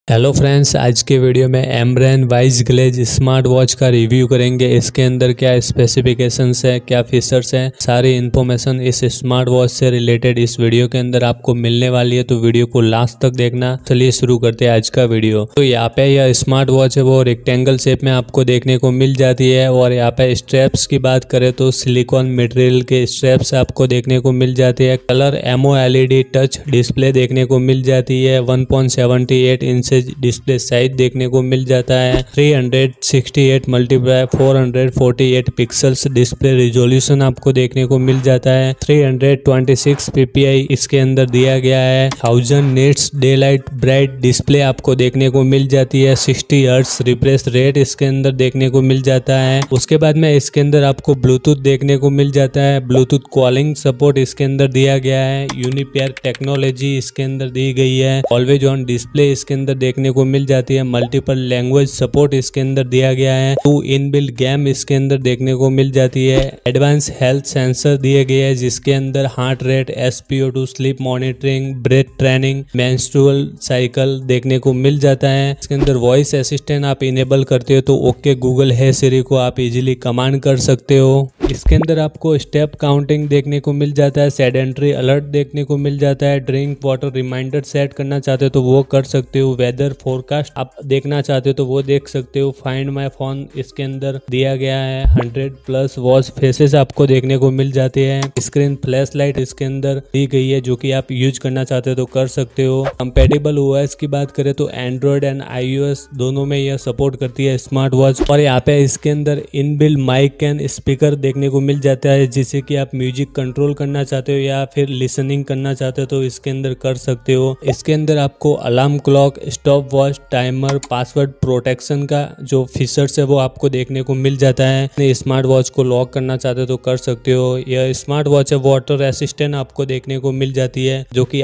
Hello friends, आज के video में एमरेन वाइज ग्लेज स्मार्ट वॉच का रिव्यू करेंगे। इसके अंदर क्या स्पेसिफिकेशंस है, क्या फीचर्स हैं, सारी इन्फॉर्मेशन इस स्मार्ट वॉच से रिलेटेड इस वीडियो के अंदर आपको मिलने वाली है, तो वीडियो को लास्ट तक देखना। चलिए शुरू करते हैं आज का वीडियो। तो यहाँ पे यह स्मार्ट वॉच है वो रेक्टेंगल शेप में आपको देखने को मिल जाती है। और यहाँ पे स्ट्रैप्स की बात करें तो सिलिकॉन मटेरियल के स्ट्रैप्स आपको देखने को मिल जाती है। कलर AMOLED टच डिस्प्ले देखने को मिल जाती है। 1.78 इंच डिस्प्ले साइज देखने को मिल जाता है। 368 मल्टीप्लाई 448 पिक्सल्स डिस्प्ले रिजोल्यूशन आपको देखने को मिल जाता है। 326 ppi इसके अंदर दिया गया है। 1000 nits day light bright display आपको देखने को मिल जाती है। 60 हर्ट्ज रिफ्रेश रेट इसके अंदर देखने को मिल जाता है। उसके बाद में इसके अंदर आपको ब्लूटूथ देखने को मिल जाता है। ब्लूटूथ कॉलिंग सपोर्ट इसके अंदर दिया गया है। यूनिपेयर टेक्नोलॉजी इसके अंदर दी गई है। ऑलवेज ऑन डिस्प्ले इसके अंदर देखने को मिल जाती है। मल्टीपल लैंग्वेज सपोर्ट इसके अंदर दिया गया है। 2 इनबिल्ट गेम इसके अंदर देखने को मिल जाती है। एडवांस हेल्थ सेंसर दिए गए हैं जिसके अंदर heart rate, SpO2, sleep monitoring, breath training, menstrual cycle देखने को मिल जाता है। इसके अंदर वॉइस असिस्टेंट आप इनेबल करते हो तो ओके गूगल है सिरी को आप इजीली कमांड कर सकते हो। इसके अंदर आपको स्टेप काउंटिंग देखने को मिल जाता है। सेडेंटरी अलर्ट देखने को मिल जाता है। ड्रिंक वाटर रिमाइंडर सेट करना चाहते हो तो वो कर सकते हो। वेदर फोरकास्ट आप देखना चाहते हो तो वो देख सकते हो। फाइंड माय फोन इसके अंदर दिया गया है। 100+ वॉच फेसेस आपको देखने को मिल जाती है। स्क्रीन फ्लैश लाइट इसके अंदर दी गई है जो कि आप यूज करना चाहते हो तो कर सकते हो। कंपेटेबल OS की बात करें तो एंड्रॉइड एंड iOS दोनों में यह सपोर्ट करती है स्मार्ट वॉच। और यहाँ पे इसके अंदर इनबिल्ट माइक एंड स्पीकर देखने को मिल जाता है जिससे कि आप म्यूजिक कंट्रोल करना चाहते हो या फिर लिसनिंग करना चाहते हो तो इसके अंदर कर सकते हो। इसके अंदर आपको alarm clock, stop watch, timer, password protection का जो फीचर्स है वो आपको देखने को मिल जाता है। स्मार्ट वॉच को लॉक करना चाहते हो तो कर सकते हो। यह स्मार्ट वॉच है वाटर रेसिस्टेंट आपको देखने को मिल जाती है जो कि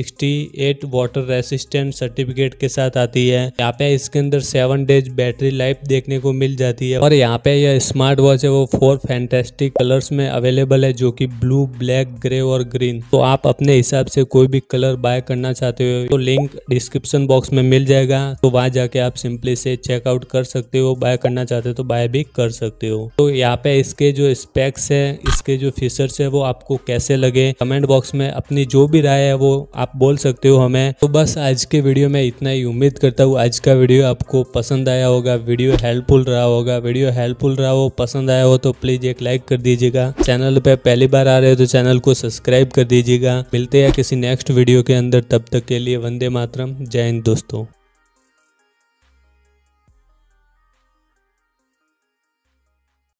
IP68 वाटर रेसिस्टेंट सर्टिफिकेट के साथ आती है। यहाँ पे इसके अंदर 7 डेज बैटरी लाइफ देखने को मिल जाती है। और यहाँ पे यह स्मार्ट वॉच है वो 4 फैंटास्टिक कलर्स में अवेलेबल है जो कि ब्लू, ब्लैक, ग्रे और ग्रीन। तो आप अपने हिसाब से कोई भी कलर बाय करना चाहते हो तो लिंक डिस्क्रिप्शन बॉक्स में मिल जाएगा, तो वहां जाके आप सिंपली से चेकआउट कर सकते हो। बाय करना चाहते हो तो बाय भी कर सकते हो। तो यहाँ पे इसके जो स्पेक्स है, इसके जो फीचर्स है वो आपको कैसे लगे कमेंट बॉक्स में अपनी जो भी राय है वो आप बोल सकते हो हमें। तो बस आज के वीडियो में इतना ही। उम्मीद करता हूँ आज का वीडियो आपको पसंद आया होगा, वीडियो हेल्पफुल रहा होगा। वीडियो हेल्पफुल रहा हो, पसंद आया हो तो प्लीज एक लाइक कर दीजिएगा। चैनल पे पहली बार आ रहे हो तो चैनल को सब्सक्राइब कर दीजिएगा। मिलते हैं किसी नेक्स्ट वीडियो के अंदर, तब तक के लिए वंदे मातरम। जय हिंद दोस्तों।